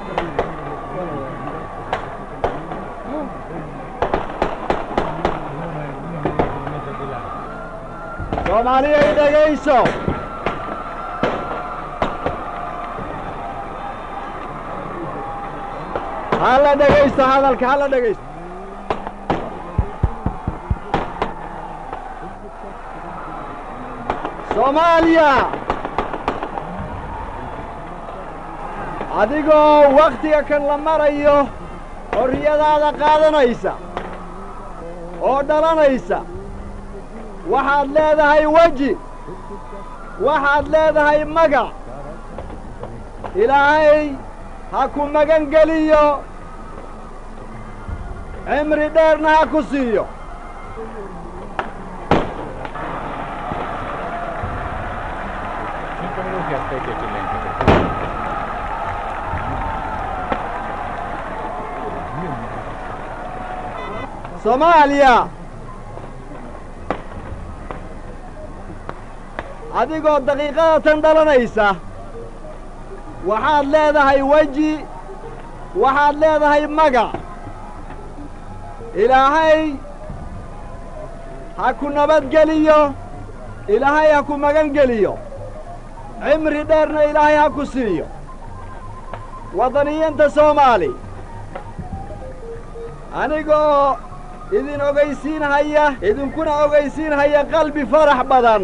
Soomaaliya dhageyso. Hala dhageysto hadalka, hala dhageysto. Soomaaliya adigoo waqtiga kan la marayo xorriyadaada qaadanaysa oo dhalanaysa waxaad leedahay weji, waxaad leedahay magac. ilaahay ha ku magan geliyo, cimri dheerna ha ku siiyo. Soomaaliya adigoo daqiiqadatan dhalanaysa waxaad leedahay weji, waxaad leedahay magac. ilaahay ha ku nabadgeliyo, ilaahay ha ku magan geliyo, cimri dheerna ilaahay ha ku siiyo. waddaniyanta Soomaali anigoo idin ogaysiinhaya, idinkuna ogaysiinhaya qalbi farax badan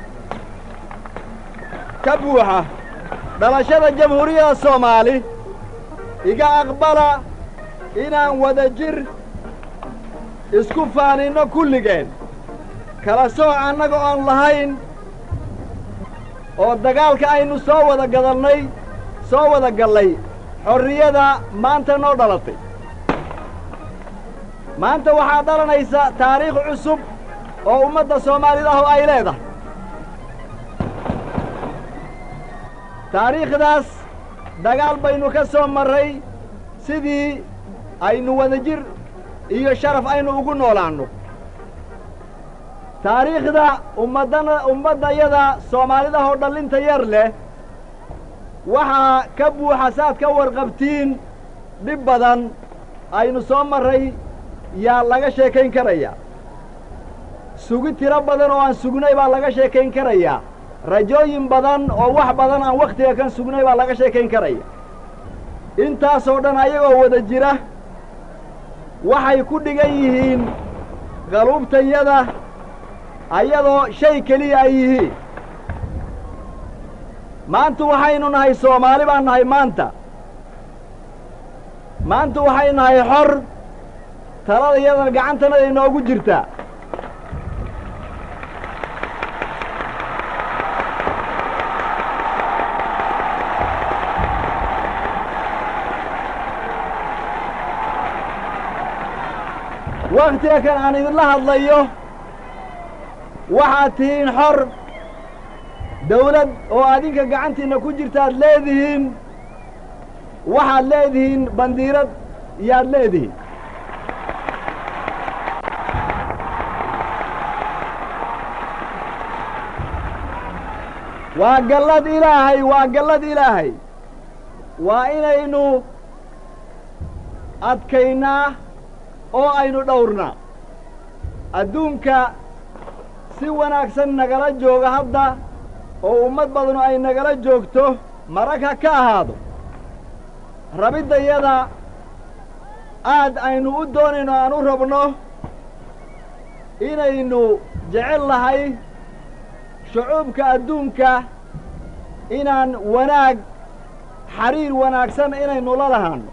ka buuxa dhalashada jamhuuriyadda Soomaali, iga aqbala inaan wada jir isku faaninno kulligeen, kala sooc annaga oon lahayn, oo dagaalka aynu soo wada gallay xorriyada maanta noo dhalatay. maanta waxaa dhalanaysa taariikh cusub oo ummadda Soomaalidahu ay leedahay. taariikhdaas dagaal baynu ka soo marray sidii aynu wadajir iyo sharaf aynu ugu noolaanno. taariikhda ummaddayada Soomaalidahoo dhallinta yar leh waxaa ka buuxa saad ka warqabtiin dhib badan aynu soo marray yaa laga sheekayn karayaa. sugi tiro badan oo aan sugnay baa laga sheekayn karayaa. rajooyin badan oo wax badan aan wakhtiga kan sugnay baa laga sheekayn karaya. intaasoo dhan ayagoo wada jira waxay ku dhigan yihiin qaluubtayada ayadoo shay keliya ay yihiin. maanta waxaynu nahay Soomaali baan nahay maanta waxay nahay xor, talada iyadana gacantanada inoogu jirtaa. wakhtiga kan aan idinla hadlayo waxaad tihiin xor, dawlad oo adinka gacantiinna ku jirtaad leedihiin, waxaad leedihiin bandiirad yaad leedihiin. waa gallad ilaahay, waa gallad ilaahay. waa inaynu adkaynaa oo aynu dhowrnaa. adduunka si wanaagsan nagala jooga hadda oo ummad badanu ay nagala joogto marag ha ka ahaado. rabiddayada aad aynu u doonayno aan u rabno inaynu jecel lahay shucuubka adduunka inaan wanaag, xariir wanaagsan inaynu la lahaanno.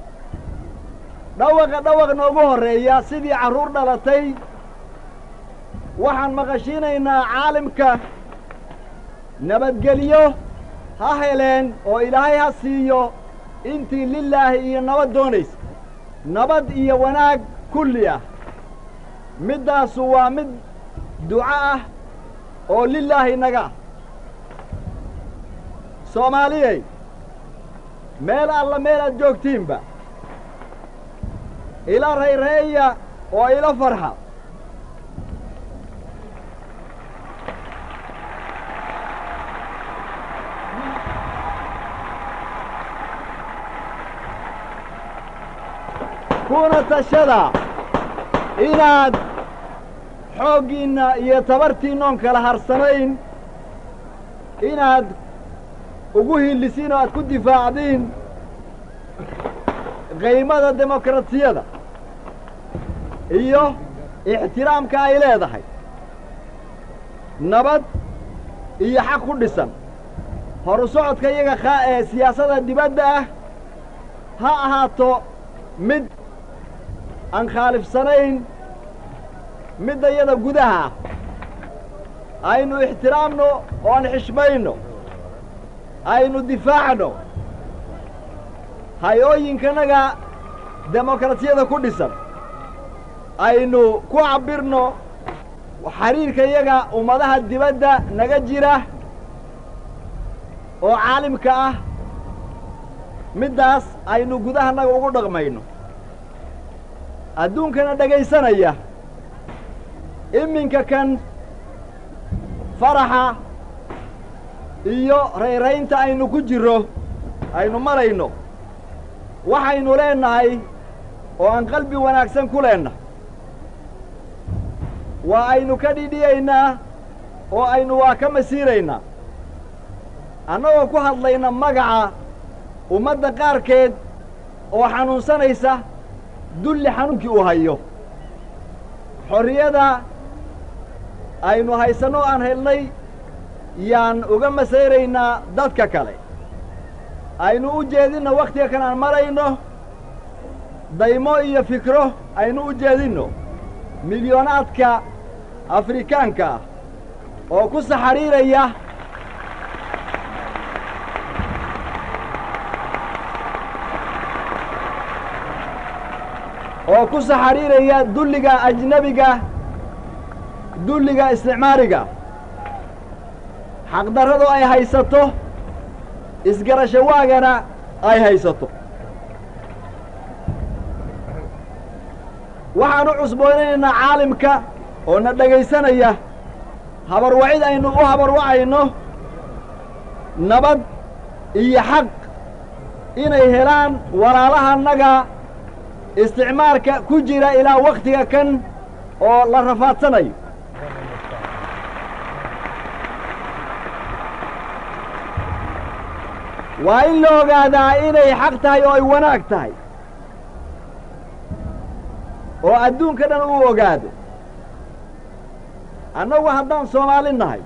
dhawaq noogu horreeya sidii carruur dhalatay waxaan maqashiinaynaa caalimka nabadgelyo ha heleen oo ilaahay ha siiyo intii lilaahi iyo nabad doonaysa. nabad iyo wanaag kulli ah. middaasu waa mid duco ah oo lilaahi naga ah. soomaaliyey meel alla meel aad joogtiinba ila rayreeya oo ila farxa. kuna tashada inaad xooggiinna iyo tabartiinnoon kala harsanayn inaad ugu hiilisiin oo aad ku difaacdiin qiimada demokrasiyada iyo ixtiraamka ay leedahay nabad iyo xaq ku dhisan horu socodka iyaga ee siyaasadda dibadda ah ha ahaato mid aan khaalifsanayn midda iyada gudaha ah aynu ixtiraamno oo aan xishmayno aynu difaacno hay-ooyinkanaga demokrasiyada ku dhisan aynu ku cabbirno xiriirka iyaga ummadaha dibadda naga jira oo caalimka ah middaas aynu gudahanaga ugu dhaqmayno adduunkana dhegaysanaya iminka kan faraxa iyo rayraynta aynu ku jirro aynu marayno waxaynu leennahay oo aan qalbi wanaagsan ku leennahay waa aynu ka dhidhiyaynaa oo aynu waa ka masiiraynaa annagoo ku hadlayna magaca ummadda qaarkeed oo xanuunsanaysa dulli xanuunkii uu hayo xorriyada aynu haysanno aan helnay yaan uga masayraynaa dadka kale aynu u jeedinno wakhtiga kan aan marayno daymo iyo fikro aynu u jeedinno milyoonaadka afrikaanka ah oo ku saxariiraya dulliga ajnebiga dulliga isticmaariga xaqdarradu ay haysato isgarasho waagana ay haysato waxaan u cusboonaynaynaa caalimka oo na dhegaysanaya habarwacid aynu u habarwacayno nabad iyo xaq inay helaan walaalahanaga isticmaalka ku jira ilaa wakhtiga kan oo la rafaadsanayo waa in la ogaadaa inay xaq tahay oo ay wanaag tahay oo adduunka dhan uu ogaado annagu haddaan Soomaali nahay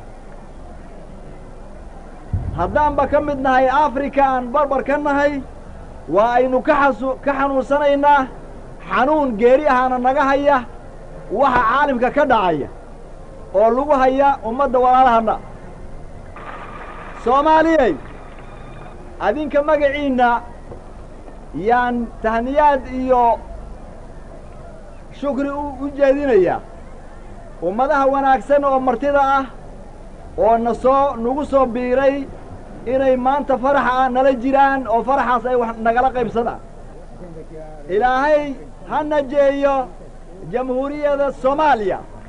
haddaanba ka mid nahay Afrika aan barbar ka nahay waa aynu ka xanuunsanaynaa xanuun geeri ahaana naga haya waxa caalimka ka dhacaya oo lagu haya ummadda walaalahana Soomaaliyey adinka magaciinna yaan tahniyaad iyo shukri u jeedinaya ummadaha wanaagsan oo martida ah oo nagu soo biiray inay maanta faraxa nala jiraan oo faraxaas ay wax nagala qaybsadaan ilaahay ha najeeyo jamhuuriyadda Soomaaliya